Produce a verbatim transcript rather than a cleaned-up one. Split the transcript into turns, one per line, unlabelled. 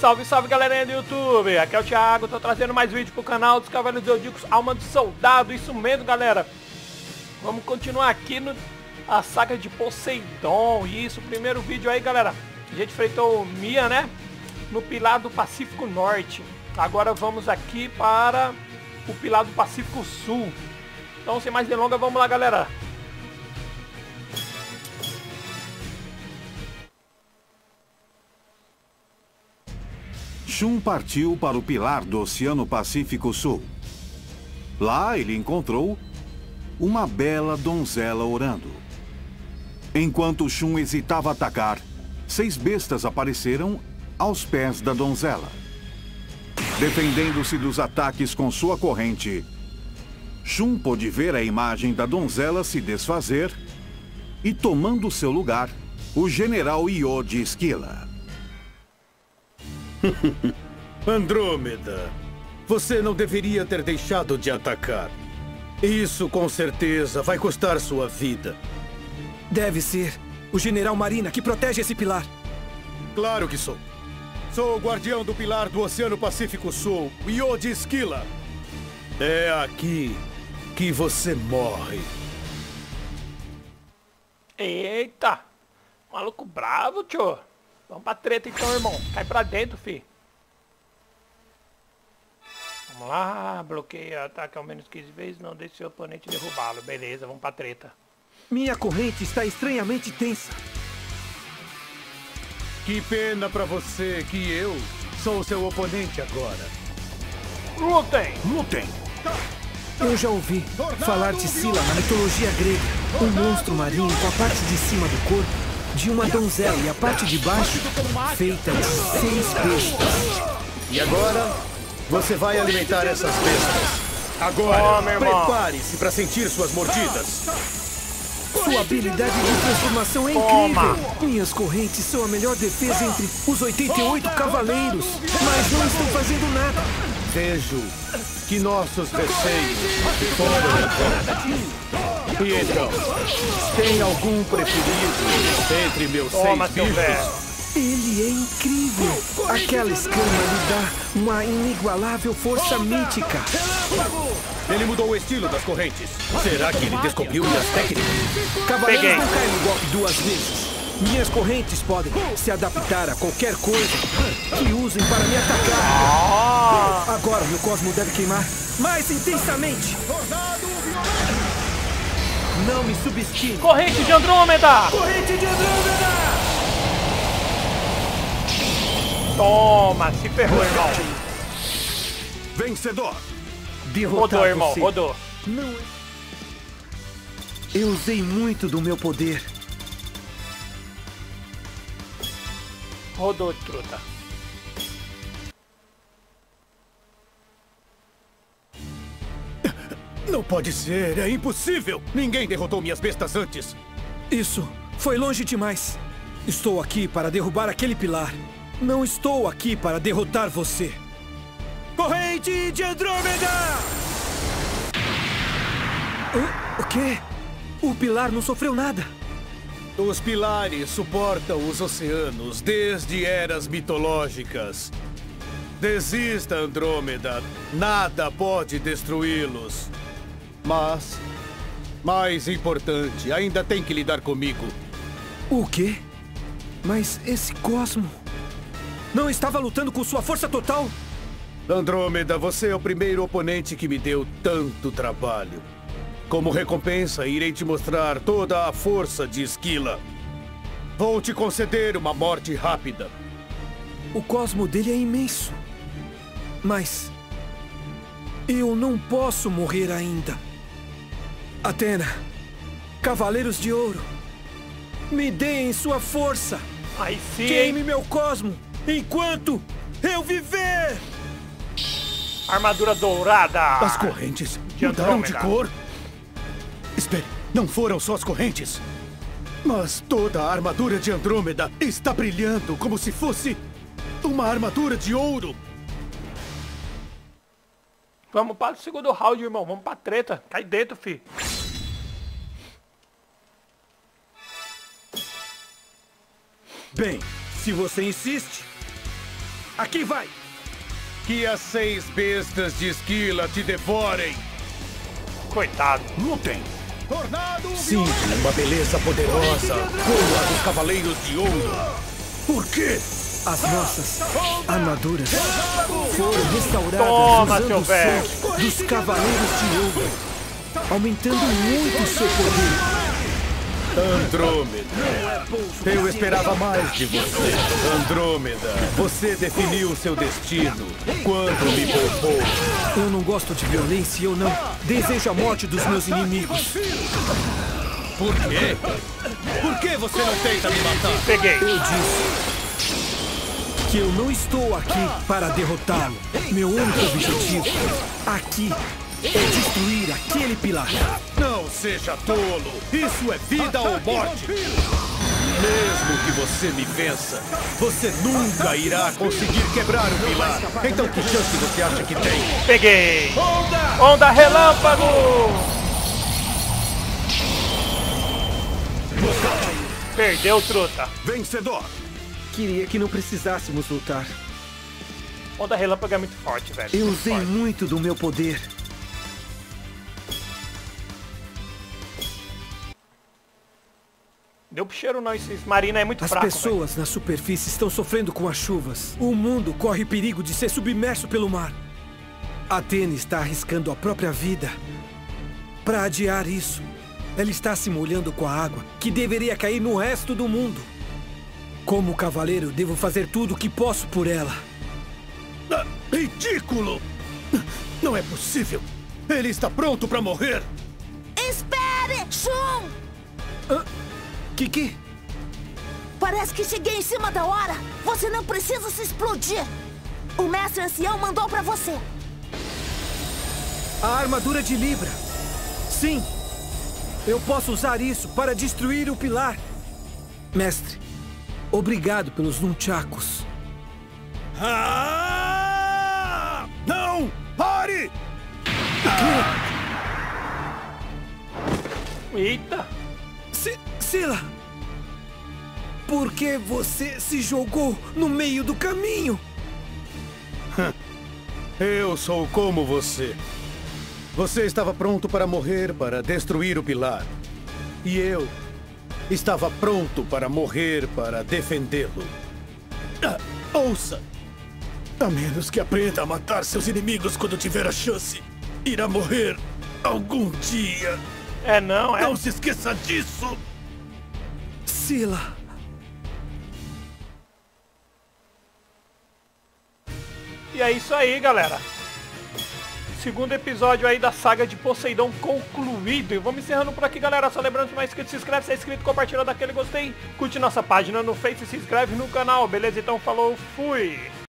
Salve, salve galerinha do YouTube, aqui é o Thiago, tô trazendo mais vídeo pro canal dos Cavaleiros Zodíacos, Alma do Soldado, isso mesmo galera. Vamos continuar aqui no a saga de Poseidon, isso, primeiro vídeo aí galera. A gente enfrentou Mia, né, no Pilar do Pacífico Norte. Agora vamos aqui para o Pilar do Pacífico Sul. Então sem mais delongas, vamos lá galera.
Shun partiu para o Pilar do Oceano Pacífico Sul. Lá ele encontrou uma bela donzela orando. Enquanto Shun hesitava atacar, seis bestas apareceram aos pés da donzela. Defendendo-se dos ataques com sua corrente, Shun pôde ver a imagem da donzela se desfazer e, tomando seu lugar, o general Io de Esquila.
Andrômeda, você não deveria ter deixado de atacar. Isso com certeza vai custar sua vida.
Deve ser o General Marina que protege esse pilar.
Claro que sou. Sou o guardião do Pilar do Oceano Pacífico Sul, Io de Esquila. É aqui que você morre.
Eita, maluco bravo, tio. Vamos pra treta então, irmão. Cai pra dentro, fi. Vamos lá, bloqueia, ataca ao menos quinze vezes, não deixe seu oponente derrubá-lo. Beleza, vamos pra treta.
Minha corrente está estranhamente tensa.
Que pena pra você que eu sou seu oponente agora.
Lutem!
Lutem!
Eu já ouvi falar de Scylla na mitologia grega. Um monstro marinho com a parte de cima do corpo de uma donzela e a parte de baixo feita de seis bestas.
E agora, você vai alimentar essas bestas. Agora, prepare-se para sentir suas mordidas.
Sua habilidade de transformação é
Toma.
incrível. Minhas correntes são a melhor defesa entre os oitenta e oito cavaleiros, mas não estão fazendo nada.
Vejo que nossos receios foram errados. E então, tem algum preferido entre meus
Toma,
seis
seu
bichos?
velho.
Ele é incrível. Aquela escama lhe dá uma inigualável força mítica.
Ele mudou o estilo das correntes. Será que ele descobriu minhas técnicas?
Cavaleiros
Peguei.
não caem no golpe duas vezes. Minhas correntes podem se adaptar a qualquer coisa que usem para me atacar.
Ah,
Agora meu cosmo deve queimar mais intensamente. Não me subestime.
corrente de Andrômeda!
Corrente de Andrômeda!
Toma, se ferrou, irmão.
Vencedor!
Derrotar
Rodou, irmão,
você.
rodou.
Não. Eu usei muito do meu poder.
Rodou, truta.
Não pode ser, é impossível! Ninguém derrotou minhas bestas antes.
Isso foi longe demais. Estou aqui para derrubar aquele pilar. Não estou aqui para derrotar você. Corrente de Andrômeda! O, o quê? O pilar não sofreu nada.
Os pilares suportam os oceanos desde eras mitológicas. Desista, Andrômeda. Nada pode destruí-los. Mas, mais importante, ainda tem que lidar comigo.
O quê? Mas esse cosmo não estava lutando com sua força total?
Andrômeda, você é o primeiro oponente que me deu tanto trabalho. Como recompensa, irei te mostrar toda a força de Esquila. Vou te conceder uma morte rápida.
O cosmo dele é imenso. Mas eu não posso morrer ainda. Atena, Cavaleiros de Ouro, me deem sua força.
Aí sim,
Queime meu cosmo enquanto eu viver.
armadura dourada.
As correntes
de
mudaram de
Andrômeda.
cor? Espere, não foram só as correntes. Mas toda a armadura de Andrômeda está brilhando como se fosse uma armadura de ouro.
Vamos para o segundo round, irmão. Vamos pra treta. Cai dentro, fi.
Bem, se você insiste, Aqui vai!
Que as seis bestas de Esquila te devorem!
Coitado.
Lutem!
Sim, uma beleza poderosa, como a dos Cavaleiros de Ouro. Por quê?
As nossas armaduras foram restauradas
Toma,
usando
seu
o
velho.
sangue dos Cavaleiros de Ouro, aumentando muito o seu poder.
Andrômeda, eu esperava mais de você. Andrômeda, você definiu seu destino quando me poupou.
Eu não gosto de violência e eu não desejo a morte dos meus inimigos.
Por quê? Por que você não tenta me matar?
Peguei.
Eu disse que eu não estou aqui para derrotá-lo. Meu único objetivo aqui é destruir aquele pilar.
Não seja tolo! Isso é vida ou morte! Mesmo que você me vença, você nunca irá conseguir quebrar o pilar. Então que chance você acha que tem?
Peguei.
Onda!
Onda relâmpago. Perdeu, truta.
Vencedor!
Queria que não precisássemos lutar.
Onda relâmpago é muito forte, velho.
Eu
Muito
usei
forte.
muito do meu poder.
Deu pro cheiro não, esse Marina é muito
As
fraco,
pessoas na superfície estão sofrendo com as chuvas. O mundo corre perigo de ser submerso pelo mar. Athena está arriscando a própria vida para adiar isso. Ela está se molhando com a água que deveria cair no resto do mundo. Como cavaleiro, devo fazer tudo o que posso por ela.
Ah, ridículo! Não é possível! Ele está pronto para morrer!
Espere, Shun!
Kiki,
Parece que cheguei em cima da hora. Você não precisa se explodir. O mestre ancião mandou pra você.
a armadura de Libra. Sim, eu posso usar isso para destruir o pilar. Mestre, obrigado pelos nunchakos.
Ah! Não! Pare!
Eita.
Si- Sila! Por que você se jogou no meio do caminho?
Eu sou como você. Você estava pronto para morrer, para destruir o pilar. E eu estava pronto para morrer, para defendê-lo. Ah, ouça! A menos que aprenda a matar seus inimigos quando tiver a chance, irá morrer algum dia.
É não, é.
Não se esqueça disso!
Sila!
E é isso aí, galera. Segundo episódio aí da saga de Poseidon concluído. E vamos encerrando por aqui, galera. Só lembrando, se não é inscrito, se inscreve. Se é inscrito, compartilha daquele gostei. Curte nossa página no Face e se inscreve no canal. Beleza? Então falou, fui!